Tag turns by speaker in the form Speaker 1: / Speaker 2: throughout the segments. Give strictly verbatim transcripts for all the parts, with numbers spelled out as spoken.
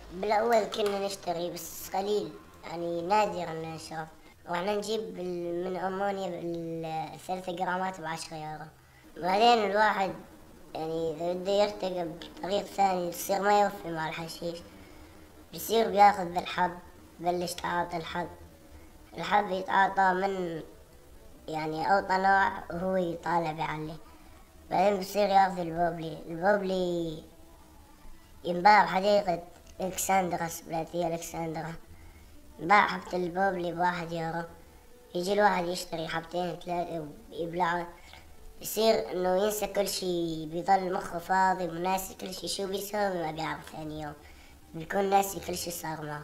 Speaker 1: بالأول كنا نشتري بس قليل، يعني نادرا نشرب. واحنا نجيب من أمونيا بالثلاث جرامات بعشرة يورو. بعدين الواحد يعني إذا بده يرتقي بطريق ثاني يصير ما يوفي مع الحشيش، بصير بياخذ بالحب. بلش تعاطي الحب. الحب يتعاطى من يعني أوطى نوع وهو يطالع بعليه. بعدين بصير ياخذ البوبلي. البوبلي ينباع بحديقة الكسندرا، بلاتية الكسندرا. ينباع حبة البوبلي بواحد يورو. يجي الواحد يشتري حبتين ثلاثة ويبلعه، يصير انه ينسى كل شي، بيضل مخه فاضي وناسي كل شي، شو بيسوي ما بيعرف ثاني يوم، بيكون ناسي كل شي صار معه.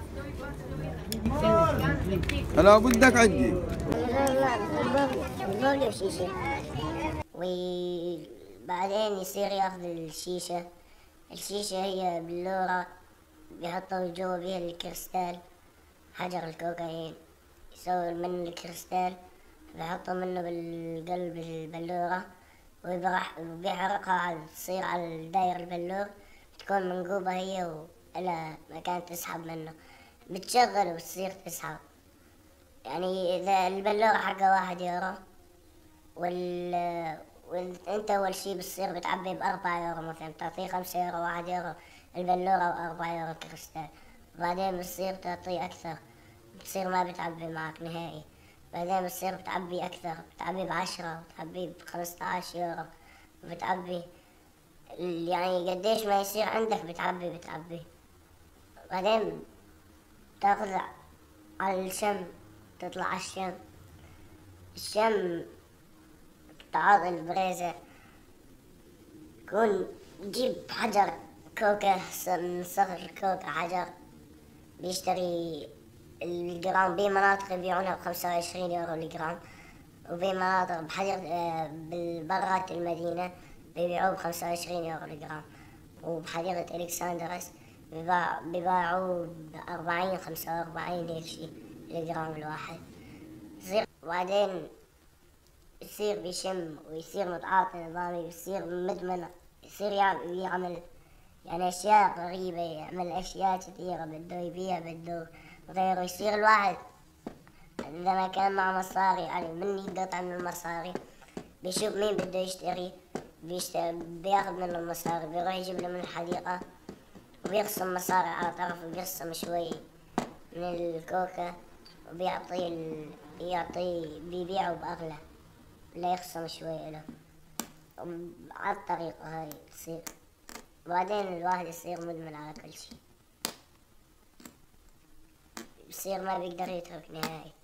Speaker 2: هلا بدك عندي
Speaker 1: البوبلي وشيشة. وبعدين يصير ياخذ الشيشة. الشيشة هي بلورة بيحطوا جوا بيها الكريستال، حجر الكوكايين، يسوي من الكريستال بيحطوا منه بالقلب البلورة وبيحرقها على تصير على داير البلور، بتكون منقوبة هي وإلى مكان تسحب منه، بتشغل وتصير تسحب. يعني إذا البلورة حقها واحد يورو وال وانت اول شي بتصير بتعبي بأربعة يورو، مثلا بتعطيه خمسة يورو واحد يورو البلورة وأربعة يورو كريستال. وبعدين بتصير تعطيه أكثر، بتصير ما بتعبي معك نهائي. بعدين بتصير بتعبي أكثر، بتعبي بعشرة، بتعبي بخمسطعش يورو، بتعبي يعني قديش ما يصير عندك بتعبي بتعبي. بعدين تاخذ على الشم، تطلع على الشم. الشم تعاطي البريزة، كون جيب حجر كوكا من صغر الكوكا حجر، بيشتري الجرام بمناطق يبيعونها بخمسة وعشرين يورو الجرام، وبمناطق بحديقة بالبرات المدينة بيبيعوه بخمسة وعشرين يورو الجرام، وبحديقة الكسندرس بيباع بيباعوه بأربعين خمسة وأربعين هيك شي الجرام الواحد. يصير بعدين يصير بيشم ويصير متعاطي نظامي، يصير مدمن، يصير يعمل يعني أشياء غريبة، يعمل أشياء كثيرة بده يبيع بده غيره. يصير الواحد إذا ما كان معه مصاري يعني من يقطع من المصاري بيشوف مين بده يشتري، بيشتري بياخذ منه المصاري، بيروح يجيب له من الحديقة وبيقسم مصاري على طرف، وبيقسم شوي من الكوكا وبيعطيه ال... يعطيه بيبيعه بأغلى، لا يقسم شوي له. على الطريقة هاي تصير بعدين الواحد يصير مدمن على كل شي، بصير ما بيقدر يترك نهائي.